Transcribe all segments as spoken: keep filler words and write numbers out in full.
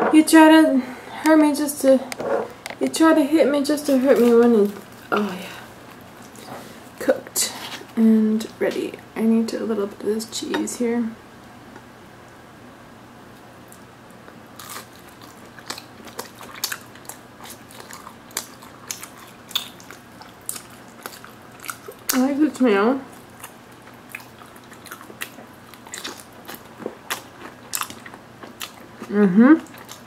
You try to hurt me just to, you try to hit me just to hurt me when it, oh yeah. Cooked and ready. I need a little bit of this cheese here. I like the tomato. Mm-hmm.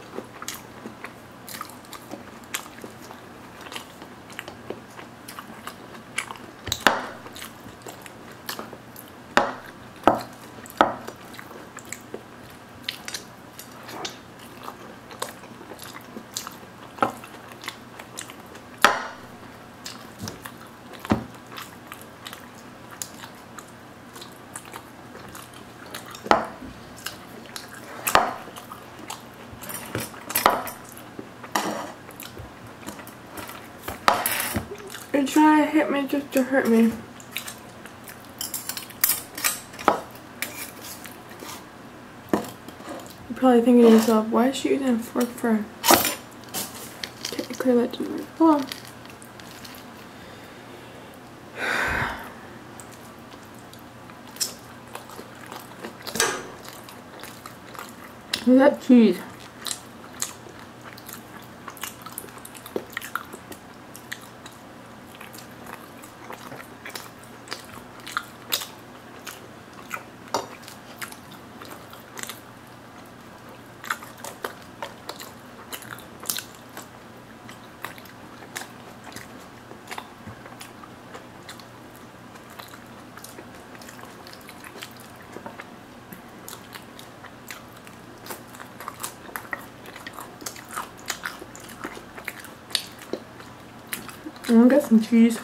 You're trying to hit me just to hurt me. You're probably thinking to yourself, why is she using a fork for? Technically that didn't work. Oh well. Look at that cheese. I'm gonna get some cheese.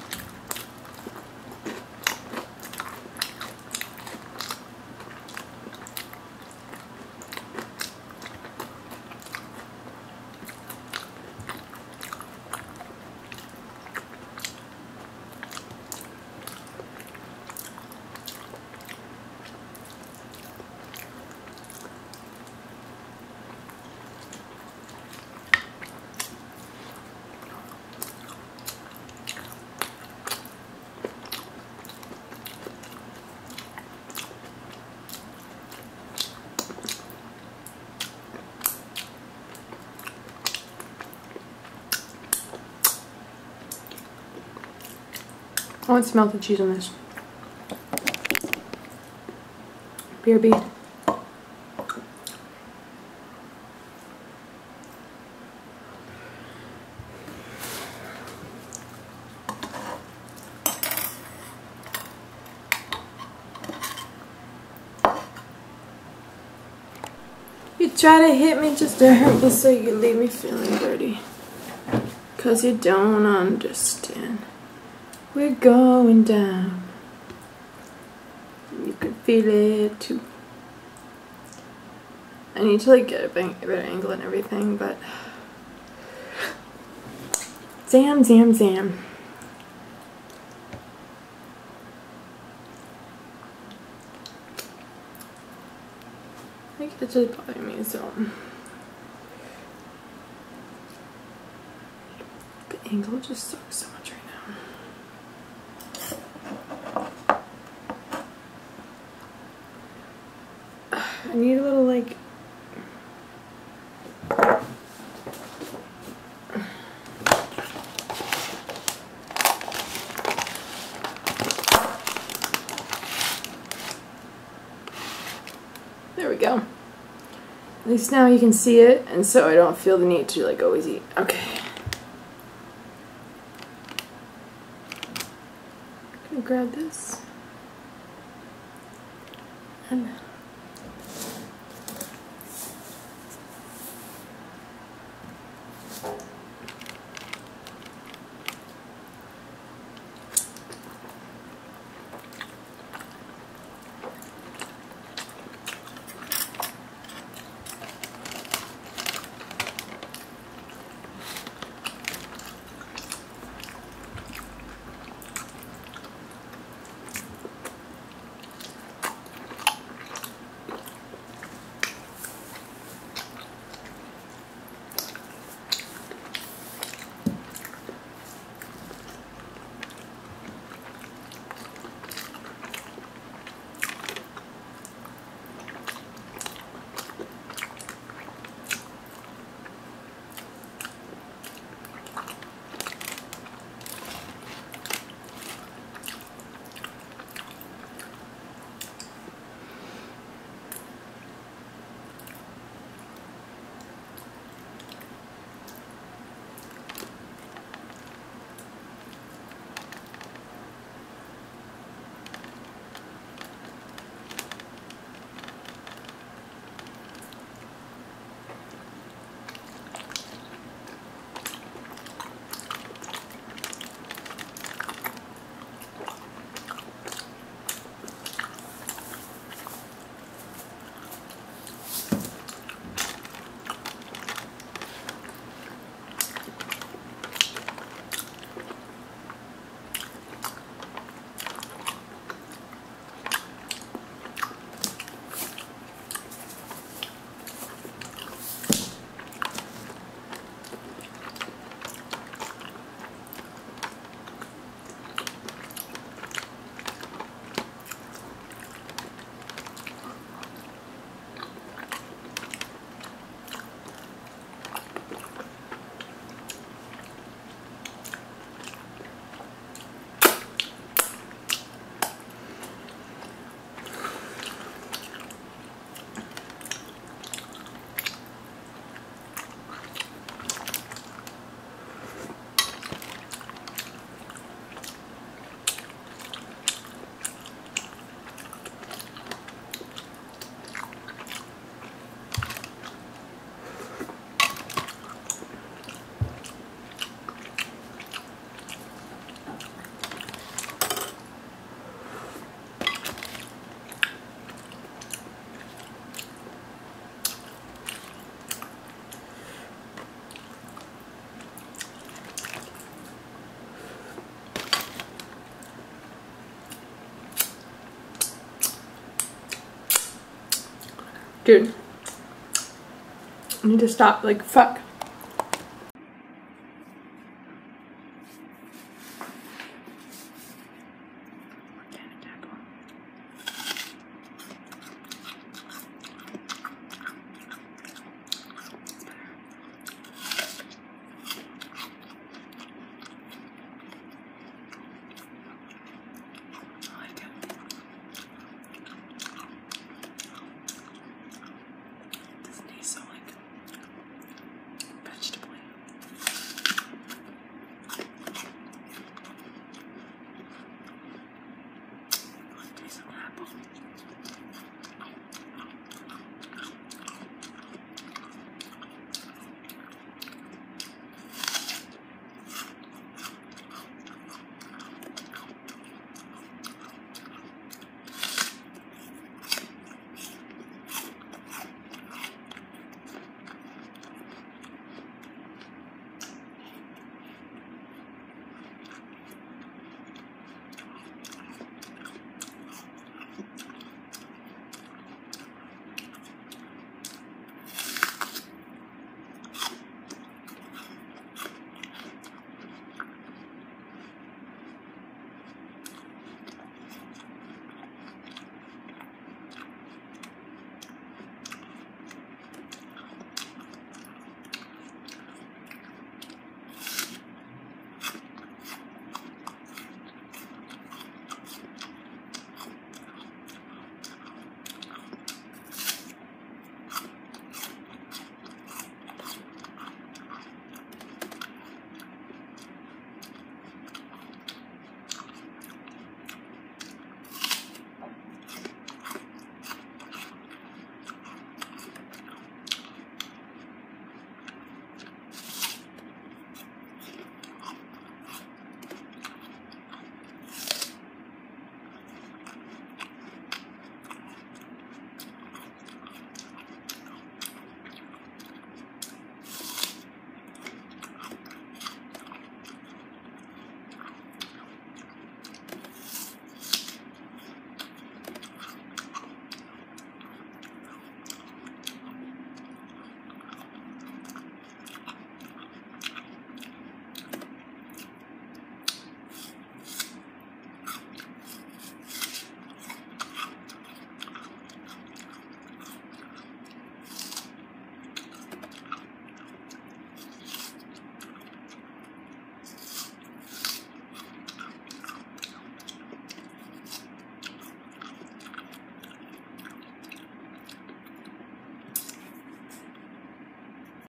I want some melted cheese on this. B R B. You try to hit me just to hurt me so you leave me feeling dirty. 'Cause you don't understand. We're going down. You can feel it too. I need to like get a better angle and everything, but zam, zam, zam. I think it's just bothering me, so the angle just sucks so much right now. I need a little like there we go. At least now you can see it, and so I don't feel the need to like always eat. Okay. I'm gonna grab this and Dude, I need to stop. Like, fuck.